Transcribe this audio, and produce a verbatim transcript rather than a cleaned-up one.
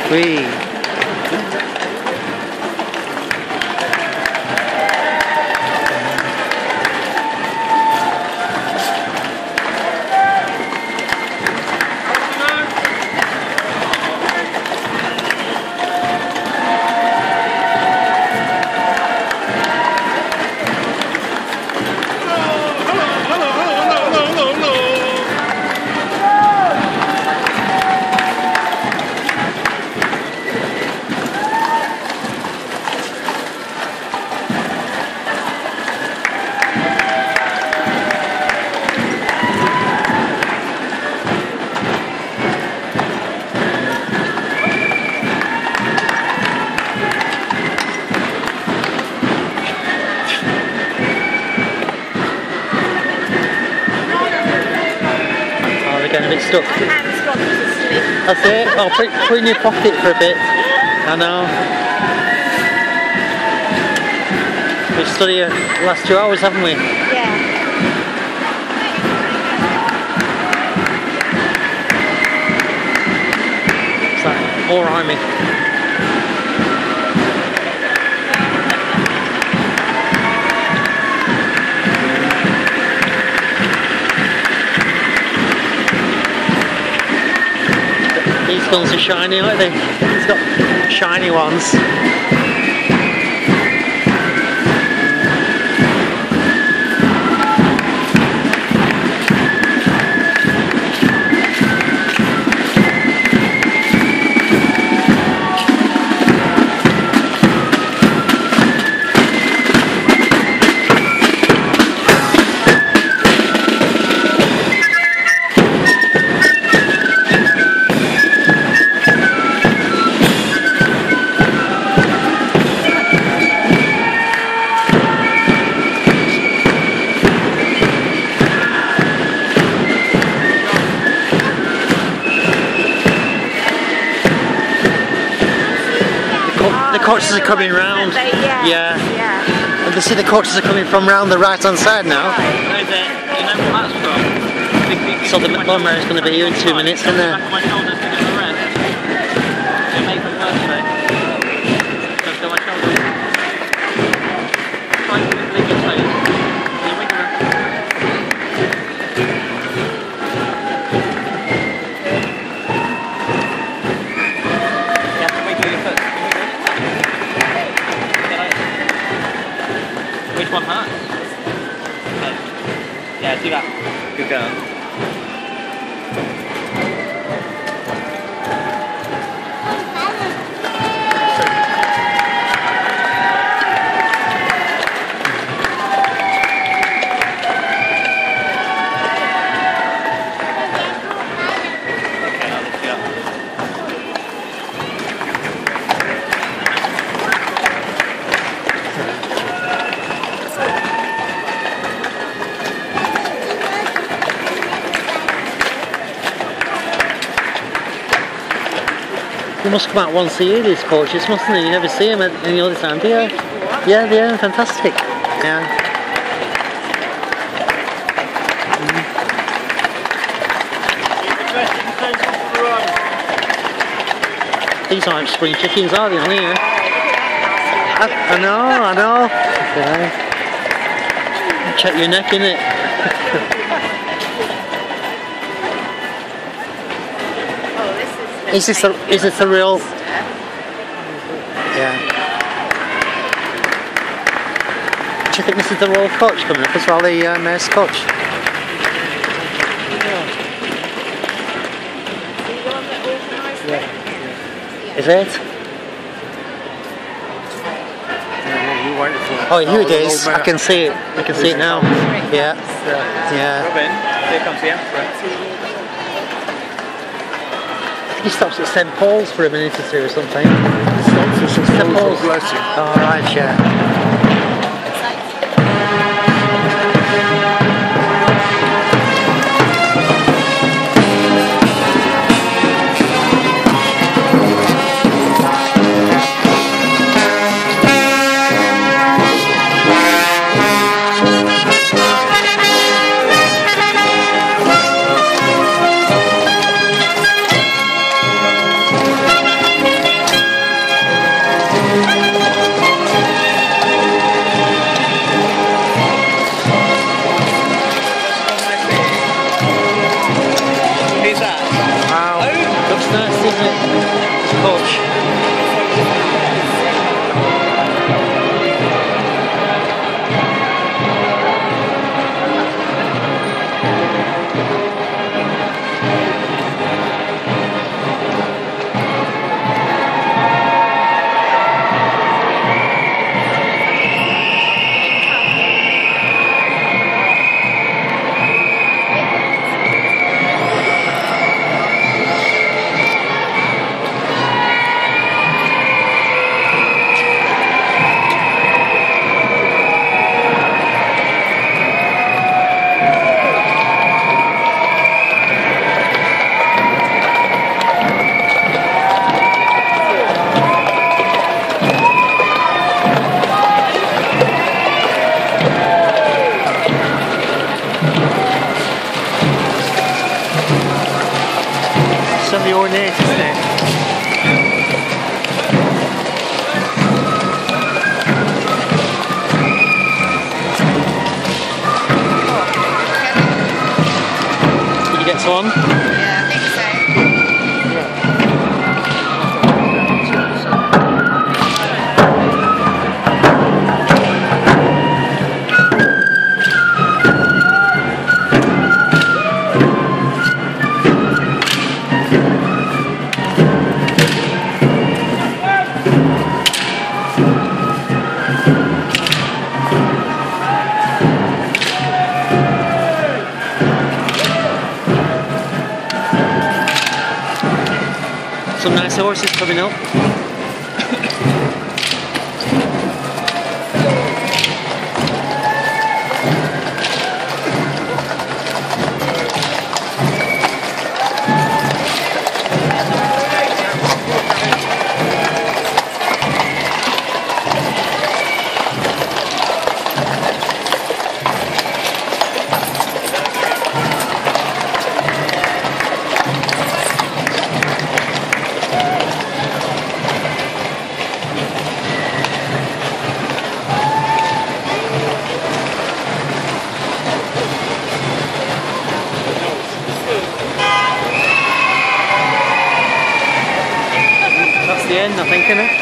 Whee! Getting a bit stuck. That's it. I'll put, put it in your pocket for a bit. I know. We've studied here the last two hours, haven't we? Yeah. It's like all around me. These guns are shiny, aren't they? He's got shiny ones. The coaches are coming round. They, yeah. yeah. Yeah. And you see the coaches are coming from round the right hand side now. No, the, you know what that's from? Big, big, big, So the lawnmower is going to be here in two minutes, isn't there? My shoulders to get the rest. To make them worse, though. Just go my shoulders. Try to leave your toes. You wiggle them. You have to wiggle your foot. Which one hurts? Yeah. Yeah, do that. Good girl. They must come out once a year, these coaches, mustn't they? You never see them any other time, do you? Yeah, they are fantastic. Yeah. Mm. These aren't spring chickens, are they, on here? I, I know, I know. Yeah. Check your neck, innit? Is this a, is this a real? Yeah. Do you think this is the Royal Coach coming up as well, the uh, Mayor's Coach? Yeah. Is it? Oh, here it is. I can see it. I can see it now. Yeah. Yeah. Robin, here comes the Emperor. He stops at Saint Paul's for a minute or two or something. Stops at Saint Paul's blessing. Oh, right, yeah. It's on the ornate, isn't it? Did you get to one? Yeah, I think so. Some nice horses coming up. That's the end, I think, isn't it?